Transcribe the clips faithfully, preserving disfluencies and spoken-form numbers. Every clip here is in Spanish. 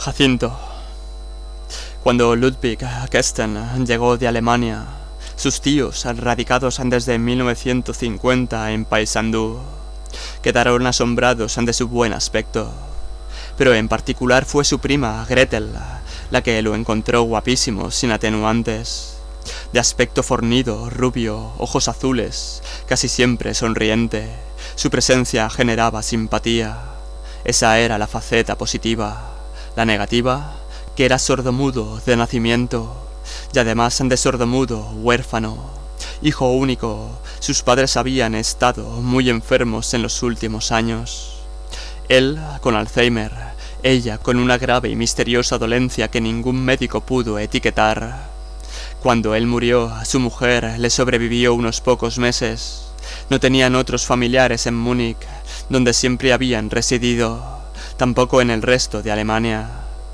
Jacinto. Cuando Ludwig Kesten llegó de Alemania, sus tíos, radicados desde mil novecientos cincuenta en Paysandú, quedaron asombrados de su buen aspecto, pero en particular fue su prima Gretel la que lo encontró guapísimo sin atenuantes, de aspecto fornido, rubio, ojos azules, casi siempre sonriente. Su presencia generaba simpatía. Esa era la faceta positiva. La negativa, que era sordomudo de nacimiento, y además de sordomudo, huérfano, hijo único. Sus padres habían estado muy enfermos en los últimos años. Él con Alzheimer, ella con una grave y misteriosa dolencia que ningún médico pudo etiquetar. Cuando él murió, su mujer le sobrevivió unos pocos meses. No tenían otros familiares en Múnich, donde siempre habían residido, tampoco en el resto de Alemania.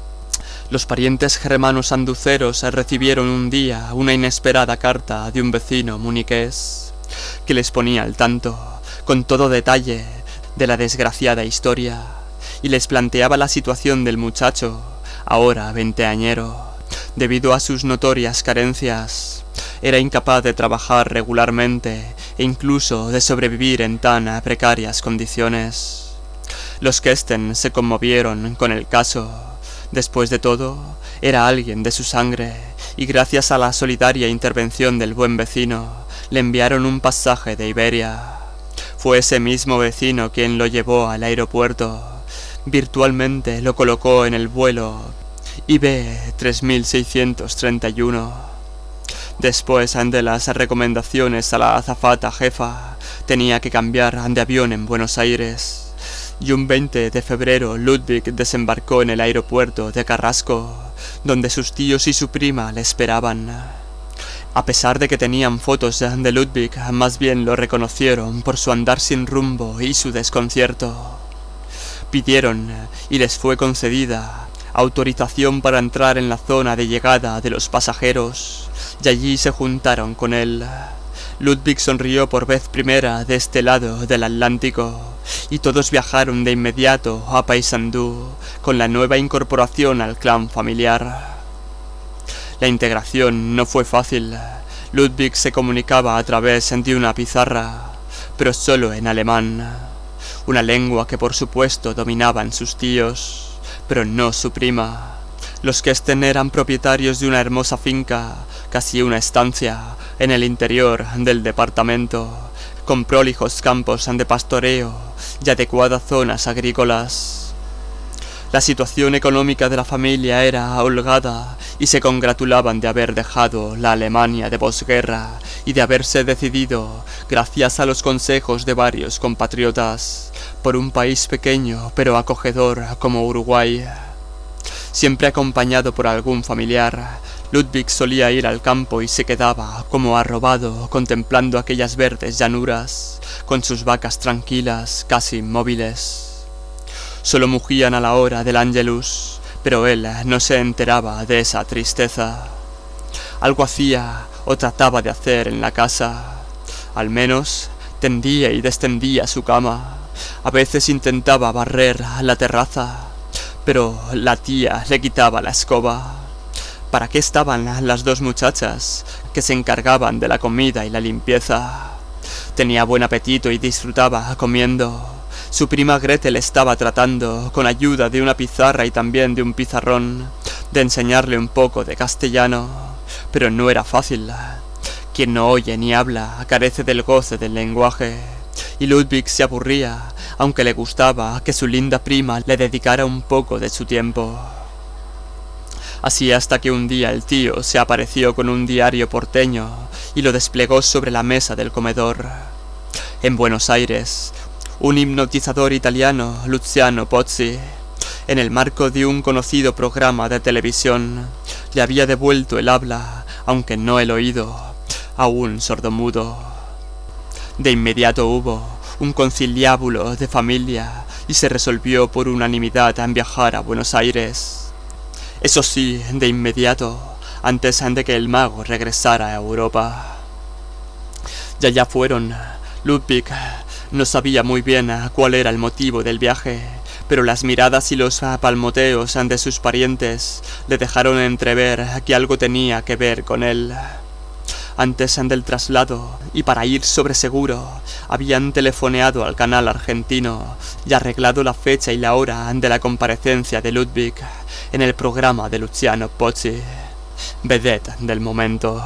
Los parientes germanos anduceros recibieron un día una inesperada carta de un vecino muniqués, que les ponía al tanto, con todo detalle, de la desgraciada historia, y les planteaba la situación del muchacho, ahora veinteañero. Debido a sus notorias carencias, era incapaz de trabajar regularmente e incluso de sobrevivir en tan precarias condiciones. Los Kesten se conmovieron con el caso. Después de todo, era alguien de su sangre, y gracias a la solidaria intervención del buen vecino, le enviaron un pasaje de Iberia. Fue ese mismo vecino quien lo llevó al aeropuerto. Virtualmente lo colocó en el vuelo I B tres mil seiscientos treinta y uno. Después de las recomendaciones a la azafata jefa, tenía que cambiar de avión en Buenos Aires, y un veinte de febrero Ludwig desembarcó en el aeropuerto de Carrasco, donde sus tíos y su prima le esperaban. A pesar de que tenían fotos de Ludwig, más bien lo reconocieron por su andar sin rumbo y su desconcierto. Pidieron, y les fue concedida, autorización para entrar en la zona de llegada de los pasajeros, y allí se juntaron con él. Ludwig sonrió por vez primera de este lado del Atlántico, y todos viajaron de inmediato a Paysandú con la nueva incorporación al clan familiar. La integración no fue fácil. Ludwig se comunicaba a través de una pizarra, pero solo en alemán, una lengua que por supuesto dominaban sus tíos, pero no su prima. Los Kesten eran propietarios de una hermosa finca, casi una estancia, en el interior del departamento, con prolijos campos de pastoreo y adecuadas zonas agrícolas. La situación económica de la familia era holgada y se congratulaban de haber dejado la Alemania de posguerra y de haberse decidido, gracias a los consejos de varios compatriotas, por un país pequeño pero acogedor como Uruguay. Siempre acompañado por algún familiar, Ludwig solía ir al campo y se quedaba como arrobado contemplando aquellas verdes llanuras, con sus vacas tranquilas, casi inmóviles. Solo mugían a la hora del Ángelus, pero él no se enteraba de esa tristeza. Algo hacía o trataba de hacer en la casa. Al menos tendía y descendía su cama. A veces intentaba barrer la terraza, pero la tía le quitaba la escoba. ¿Para qué estaban las dos muchachas que se encargaban de la comida y la limpieza? Tenía buen apetito y disfrutaba comiendo. Su prima Gretel estaba tratando, con ayuda de una pizarra y también de un pizarrón, de enseñarle un poco de castellano, pero no era fácil. Quien no oye ni habla carece del goce del lenguaje, y Ludwig se aburría, aunque le gustaba que su linda prima le dedicara un poco de su tiempo. Así hasta que un día el tío se apareció con un diario porteño y lo desplegó sobre la mesa del comedor. En Buenos Aires, un hipnotizador italiano, Luciano Pozzi, en el marco de un conocido programa de televisión, le había devuelto el habla, aunque no el oído, a un sordomudo. De inmediato hubo un conciliábulo de familia y se resolvió por unanimidad en viajar a Buenos Aires. Eso sí, de inmediato, antes de que el mago regresara a Europa. Y allá fueron. Ludwig no sabía muy bien cuál era el motivo del viaje, pero las miradas y los palmoteos ante sus parientes le dejaron entrever que algo tenía que ver con él. Antes del traslado, y para ir sobre seguro, habían telefoneado al canal argentino y arreglado la fecha y la hora de la comparecencia de Ludwig en el programa de Luciano Pozzi, vedette del momento.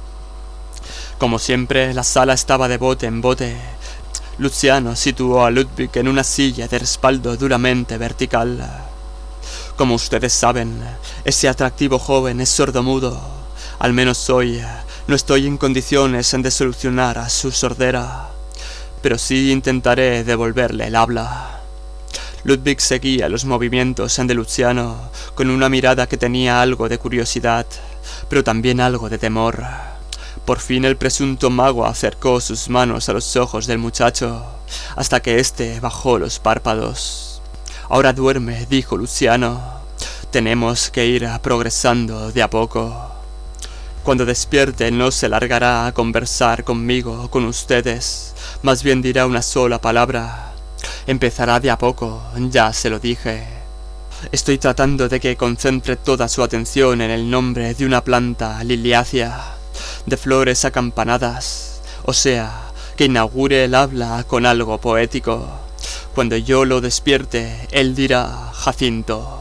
Como siempre, la sala estaba de bote en bote. Luciano situó a Ludwig en una silla de respaldo duramente vertical. Como ustedes saben, ese atractivo joven es sordomudo. Al menos hoy no estoy en condiciones de solucionar a su sordera, pero sí intentaré devolverle el habla. Ludwig seguía los movimientos de Luciano con una mirada que tenía algo de curiosidad, pero también algo de temor. Por fin el presunto mago acercó sus manos a los ojos del muchacho, hasta que éste bajó los párpados. «Ahora duerme», dijo Luciano. «Tenemos que ir progresando de a poco. Cuando despierte no se largará a conversar conmigo o con ustedes, más bien dirá una sola palabra. Empezará de a poco, ya se lo dije. Estoy tratando de que concentre toda su atención en el nombre de una planta liliácea, de flores acampanadas, o sea, que inaugure el habla con algo poético. Cuando yo lo despierte, él dirá Jacinto».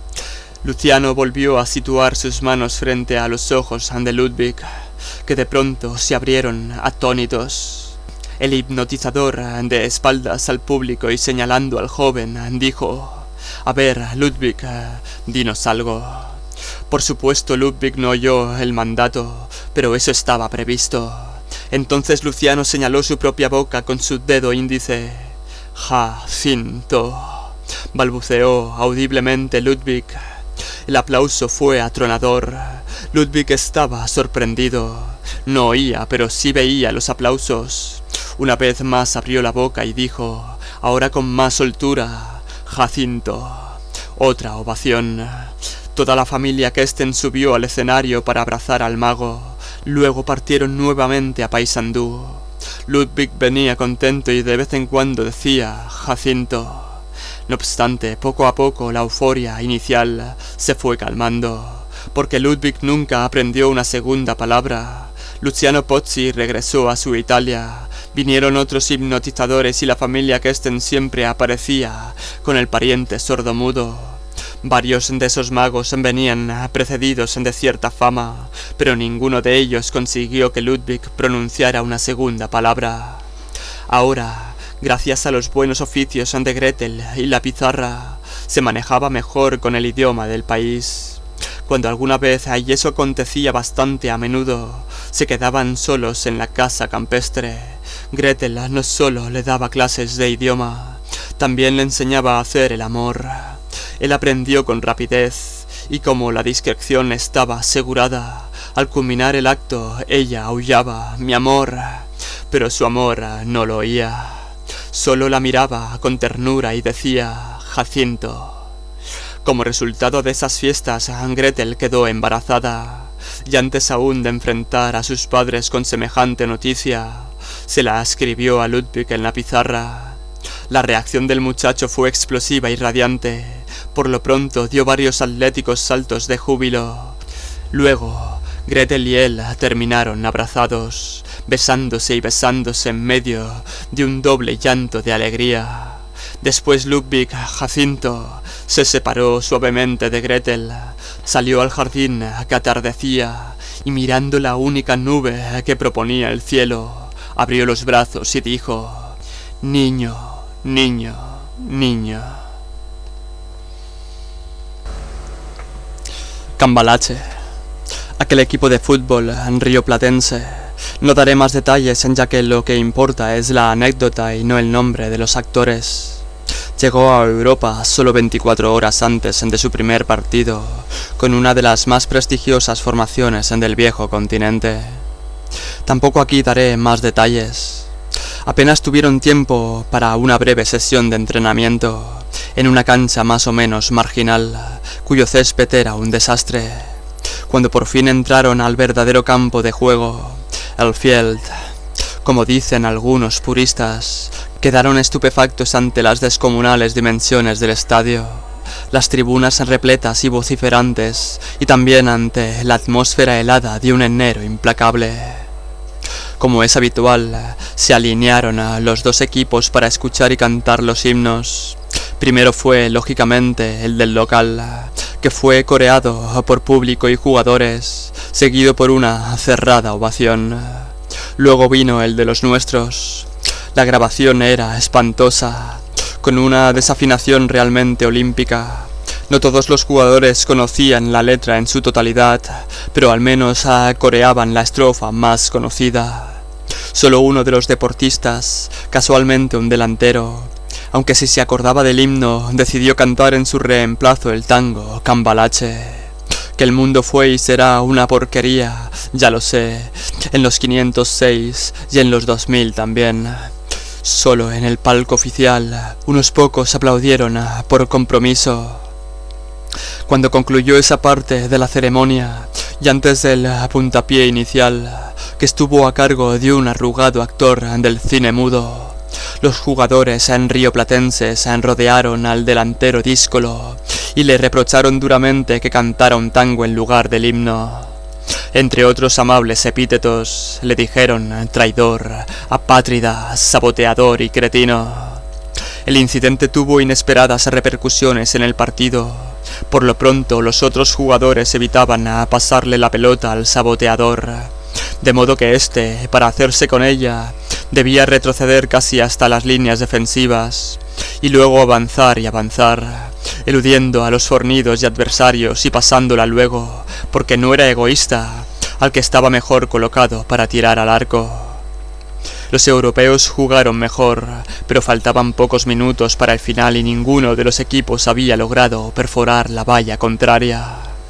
Luciano volvió a situar sus manos frente a los ojos de Ludwig, que de pronto se abrieron atónitos. El hipnotizador, de espaldas al público y señalando al joven, dijo: «A ver, Ludwig, dinos algo». Por supuesto, Ludwig no oyó el mandato, pero eso estaba previsto. Entonces Luciano señaló su propia boca con su dedo índice. «Jacinto», balbuceó audiblemente Ludwig. El aplauso fue atronador. Ludwig estaba sorprendido. No oía, pero sí veía los aplausos. Una vez más abrió la boca y dijo, ahora con más soltura: «Jacinto». Otra ovación. Toda la familia Kesten subió al escenario para abrazar al mago. Luego partieron nuevamente a Paysandú. Ludwig venía contento y de vez en cuando decía «Jacinto». No obstante, poco a poco la euforia inicial se fue calmando, porque Ludwig nunca aprendió una segunda palabra. Luciano Pozzi regresó a su Italia, vinieron otros hipnotizadores y la familia Kesten siempre aparecía con el pariente sordomudo. Varios de esos magos venían precedidos de cierta fama, pero ninguno de ellos consiguió que Ludwig pronunciara una segunda palabra. Ahora, gracias a los buenos oficios de Gretel y la pizarra, se manejaba mejor con el idioma del país. Cuando alguna vez, y eso acontecía bastante a menudo, se quedaban solos en la casa campestre, Gretel no solo le daba clases de idioma, también le enseñaba a hacer el amor. Él aprendió con rapidez, y como la discreción estaba asegurada, al culminar el acto ella aullaba «mi amor», pero su amor no lo oía. Solo la miraba con ternura y decía «Jacinto». Como resultado de esas fiestas, Gretel quedó embarazada, y antes aún de enfrentar a sus padres con semejante noticia, se la escribió a Ludwig en la pizarra. La reacción del muchacho fue explosiva y radiante. Por lo pronto dio varios atléticos saltos de júbilo. Luego, Gretel y él terminaron abrazados, besándose y besándose en medio de un doble llanto de alegría. Después Ludwig, Jacinto, se separó suavemente de Gretel, salió al jardín que atardecía y mirando la única nube que proponía el cielo, abrió los brazos y dijo: «Niño, niño, niño». Cambalache. Aquel equipo de fútbol rioplatense. No daré más detalles, ya que lo que importa es la anécdota y no el nombre de los actores. Llegó a Europa solo veinticuatro horas antes de su primer partido, con una de las más prestigiosas formaciones del viejo continente. Tampoco aquí daré más detalles. Apenas tuvieron tiempo para una breve sesión de entrenamiento, en una cancha más o menos marginal, cuyo césped era un desastre. Cuando por fin entraron al verdadero campo de juego, el Field, como dicen algunos puristas, Quedaron estupefactos ante las descomunales dimensiones del estadio, las tribunas repletas y vociferantes, y también ante la atmósfera helada de un enero implacable. Como es habitual, se alinearon a los dos equipos para escuchar y cantar los himnos. Primero fue, lógicamente, el del local, que fue coreado por público y jugadores, seguido por una cerrada ovación. Luego vino el de los nuestros. La grabación era espantosa, con una desafinación realmente olímpica. No todos los jugadores conocían la letra en su totalidad, pero al menos coreaban la estrofa más conocida. Solo uno de los deportistas, casualmente un delantero, aunque si se acordaba del himno, decidió cantar en su reemplazo el tango Cambalache. Que el mundo fue y será una porquería, ya lo sé, en los quinientos seis y en los dos mil también. Solo en el palco oficial, unos pocos aplaudieron por compromiso. Cuando concluyó esa parte de la ceremonia, y antes del puntapié inicial, que estuvo a cargo de un arrugado actor del cine mudo, los jugadores rioplatenses rodearon al delantero díscolo y le reprocharon duramente que cantara un tango en lugar del himno. Entre otros amables epítetos, le dijeron traidor, apátrida, saboteador y cretino. El incidente tuvo inesperadas repercusiones en el partido. Por lo pronto, los otros jugadores evitaban pasarle la pelota al saboteador, de modo que éste, para hacerse con ella, debía retroceder casi hasta las líneas defensivas, y luego avanzar y avanzar, eludiendo a los fornidos y adversarios y pasándola luego, porque no era egoísta, al que estaba mejor colocado para tirar al arco. Los europeos jugaron mejor, pero faltaban pocos minutos para el final y ninguno de los equipos había logrado perforar la valla contraria.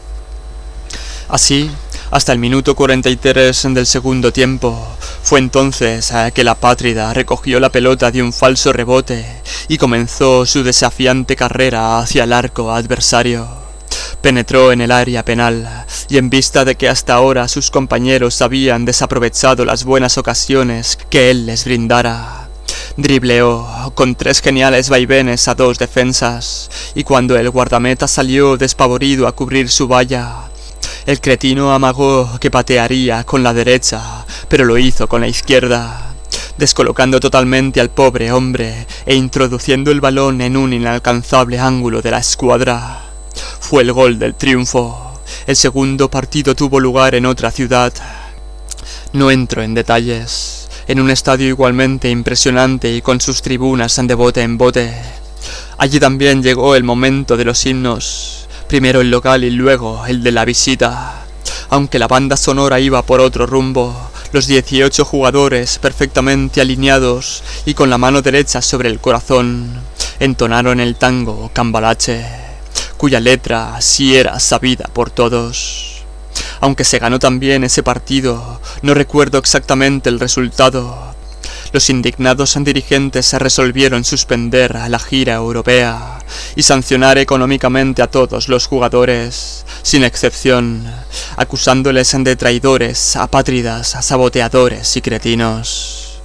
Así, hasta el minuto cuarenta y tres del segundo tiempo, fue entonces que la Apátrida recogió la pelota de un falso rebote y comenzó su desafiante carrera hacia el arco adversario. Penetró en el área penal, y en vista de que hasta ahora sus compañeros habían desaprovechado las buenas ocasiones que él les brindara, dribleó con tres geniales vaivenes a dos defensas, y cuando el guardameta salió despavorido a cubrir su valla, el cretino amagó que patearía con la derecha, pero lo hizo con la izquierda, descolocando totalmente al pobre hombre e introduciendo el balón en un inalcanzable ángulo de la escuadra. Fue el gol del triunfo. El segundo partido tuvo lugar en otra ciudad. No entro en detalles. En un estadio igualmente impresionante y con sus tribunas de bote en bote. Allí también llegó el momento de los himnos. Primero el local y luego el de la visita. Aunque la banda sonora iba por otro rumbo, los dieciocho jugadores, perfectamente alineados y con la mano derecha sobre el corazón, entonaron el tango Cambalache, cuya letra sí era sabida por todos. Aunque se ganó también ese partido, no recuerdo exactamente el resultado. Los indignados dirigentes se resolvieron suspender la gira europea y sancionar económicamente a todos los jugadores, sin excepción, acusándoles de traidores, apátridas, saboteadores y cretinos.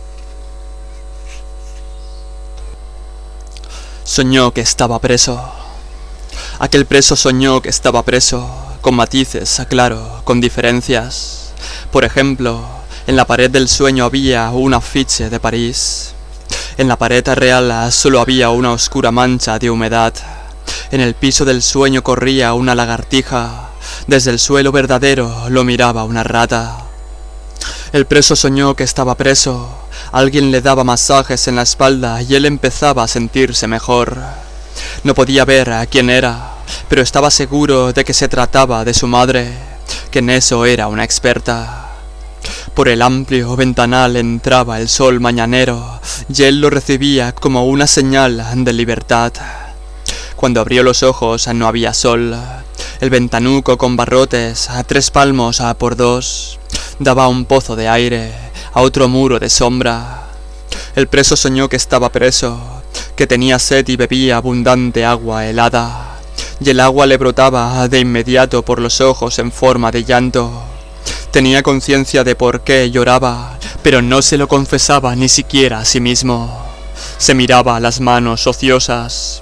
Soñó que estaba preso. Aquel preso soñó que estaba preso, con matices, claro, con diferencias. Por ejemplo, en la pared del sueño había un afiche de París. En la pared real solo había una oscura mancha de humedad. En el piso del sueño corría una lagartija. Desde el suelo verdadero lo miraba una rata. El preso soñó que estaba preso. Alguien le daba masajes en la espalda y él empezaba a sentirse mejor. No podía ver a quién era, pero estaba seguro de que se trataba de su madre, que en eso era una experta. Por el amplio ventanal entraba el sol mañanero, y él lo recibía como una señal de libertad. Cuando abrió los ojos no había sol. El ventanuco con barrotes a tres palmos a por dos daba un pozo de aire a otro muro de sombra. El preso soñó que estaba preso, que tenía sed y bebía abundante agua helada, y el agua le brotaba de inmediato por los ojos en forma de llanto. Tenía conciencia de por qué lloraba, pero no se lo confesaba ni siquiera a sí mismo. Se miraba las manos ociosas,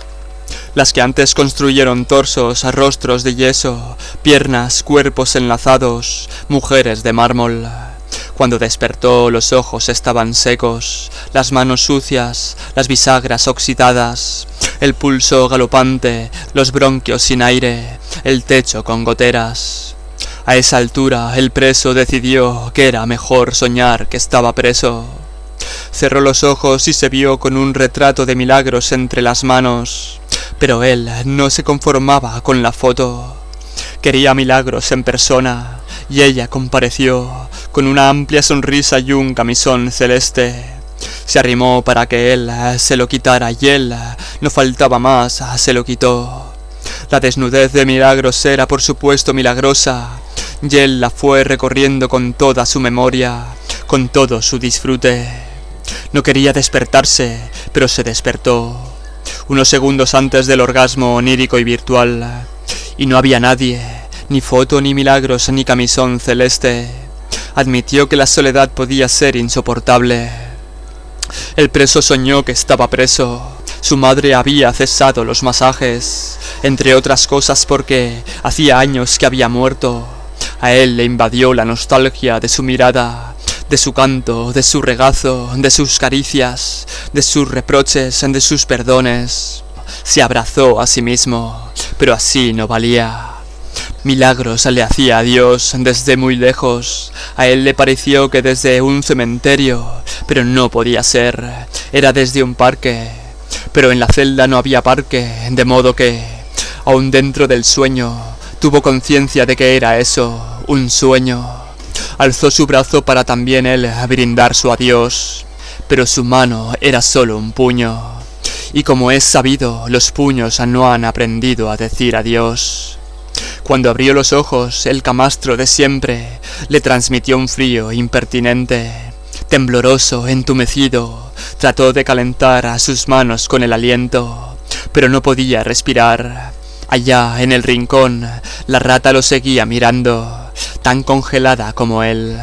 las que antes construyeron torsos a rostros de yeso, piernas, cuerpos enlazados, mujeres de mármol. Cuando despertó los ojos estaban secos, las manos sucias, las bisagras oxidadas, el pulso galopante, los bronquios sin aire, el techo con goteras. A esa altura el preso decidió que era mejor soñar que estaba preso. Cerró los ojos y se vio con un retrato de Milagros entre las manos, pero él no se conformaba con la foto. Quería a Milagros en persona, y ella compareció con una amplia sonrisa y un camisón celeste. Se arrimó para que él se lo quitara y él, no faltaba más, se lo quitó. La desnudez de Milagros era por supuesto milagrosa, y él la fue recorriendo con toda su memoria, con todo su disfrute. No quería despertarse, pero se despertó, unos segundos antes del orgasmo onírico y virtual, y no había nadie, ni foto, ni Milagros, ni camisón celeste. Admitió que la soledad podía ser insoportable. El preso soñó que estaba preso. Su madre había cesado los masajes, entre otras cosas porque hacía años que había muerto. A él le invadió la nostalgia de su mirada, de su canto, de su regazo, de sus caricias, de sus reproches, de sus perdones. Se abrazó a sí mismo, pero así no valía. Milagros le hacía a Dios desde muy lejos. A él le pareció que desde un cementerio, pero no podía ser. Era desde un parque, pero en la celda no había parque, de modo que, aún dentro del sueño, tuvo conciencia de que era eso, un sueño. Alzó su brazo para también él brindar su adiós, pero su mano era solo un puño. Y como es sabido, los puños no han aprendido a decir adiós. Cuando abrió los ojos, el camastro de siempre le transmitió un frío impertinente. Tembloroso, entumecido, trató de calentar a sus manos con el aliento, pero no podía respirar. Allá, en el rincón, la rata lo seguía mirando, tan congelada como él.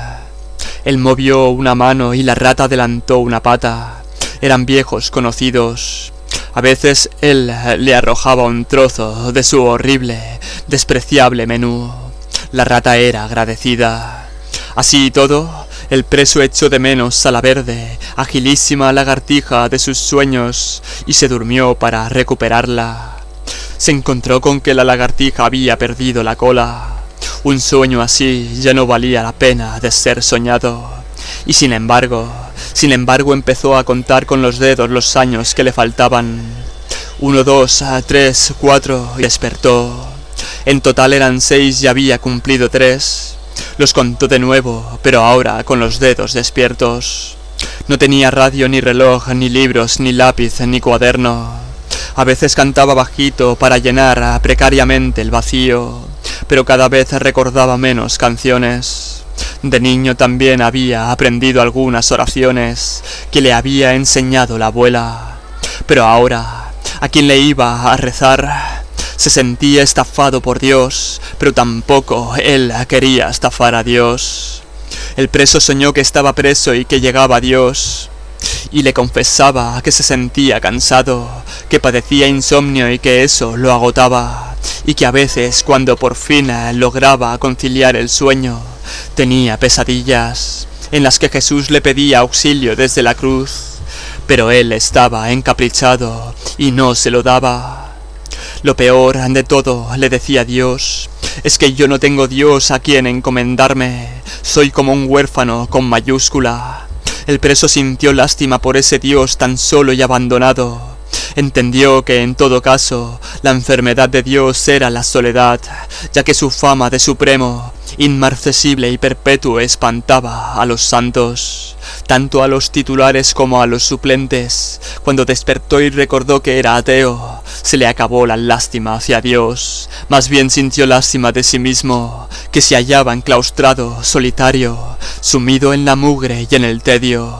Él movió una mano y la rata adelantó una pata. Eran viejos conocidos. A veces él le arrojaba un trozo de su horrible, despreciable menú. La rata era agradecida. Así y todo, el preso echó de menos a la verde, agilísima lagartija de sus sueños, y se durmió para recuperarla. Se encontró con que la lagartija había perdido la cola. Un sueño así ya no valía la pena de ser soñado. Y sin embargo, sin embargo empezó a contar con los dedos los años que le faltaban. Uno, dos, tres, cuatro, y despertó. En total eran seis y había cumplido tres. Los contó de nuevo, pero ahora con los dedos despiertos. No tenía radio, ni reloj, ni libros, ni lápiz, ni cuaderno. A veces cantaba bajito para llenar precariamente el vacío, pero cada vez recordaba menos canciones. De niño también había aprendido algunas oraciones que le había enseñado la abuela, pero ahora, ¿a quién le iba a rezar? Se sentía estafado por Dios, pero tampoco él quería estafar a Dios. El preso soñó que estaba preso y que llegaba a Dios, y le confesaba que se sentía cansado, que padecía insomnio y que eso lo agotaba, y que a veces, cuando por fin lograba conciliar el sueño, tenía pesadillas en las que Jesús le pedía auxilio desde la cruz, pero él estaba encaprichado y no se lo daba. Lo peor de todo, le decía Dios, es que yo no tengo Dios a quien encomendarme, soy como un huérfano con mayúscula. El preso sintió lástima por ese Dios tan solo y abandonado. Entendió que en todo caso la enfermedad de Dios era la soledad, ya que su fama de supremo, inmarcesible y perpetuo espantaba a los santos, tanto a los titulares como a los suplentes. Cuando despertó y recordó que era ateo, se le acabó la lástima hacia Dios, más bien sintió lástima de sí mismo, que se hallaba enclaustrado, solitario, sumido en la mugre y en el tedio.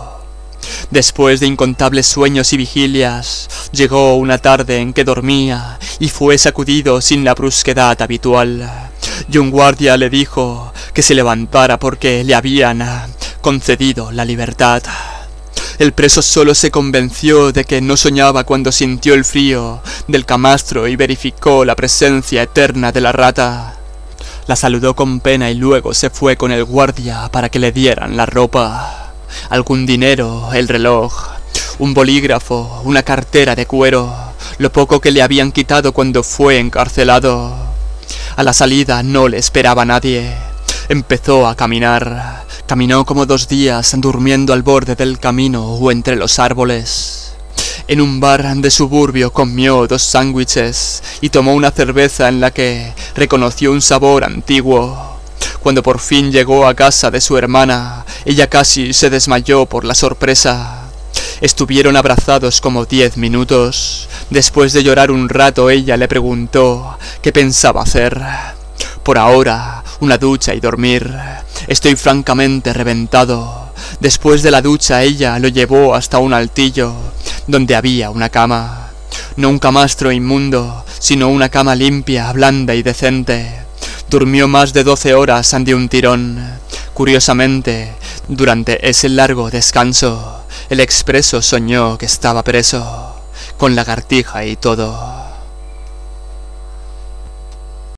Después de incontables sueños y vigilias, llegó una tarde en que dormía y fue sacudido sin la brusquedad habitual, y un guardia le dijo que se levantara porque le habían concedido la libertad. El preso solo se convenció de que no soñaba cuando sintió el frío del camastro y verificó la presencia eterna de la rata. La saludó con pena y luego se fue con el guardia para que le dieran la ropa, algún dinero, el reloj, un bolígrafo, una cartera de cuero, lo poco que le habían quitado cuando fue encarcelado. A la salida no le esperaba nadie. Empezó a caminar. Caminó como dos días durmiendo al borde del camino o entre los árboles. En un bar de suburbio comió dos sándwiches y tomó una cerveza en la que reconoció un sabor antiguo. Cuando por fin llegó a casa de su hermana, ella casi se desmayó por la sorpresa. Estuvieron abrazados como diez minutos. Después de llorar un rato, ella le preguntó qué pensaba hacer. Por ahora, una ducha y dormir. Estoy francamente reventado. Después de la ducha, ella lo llevó hasta un altillo, donde había una cama. No un camastro inmundo, sino una cama limpia, blanda y decente. Durmió más de doce horas de un tirón. Curiosamente, durante ese largo descanso, el expreso soñó que estaba preso, con lagartija y todo.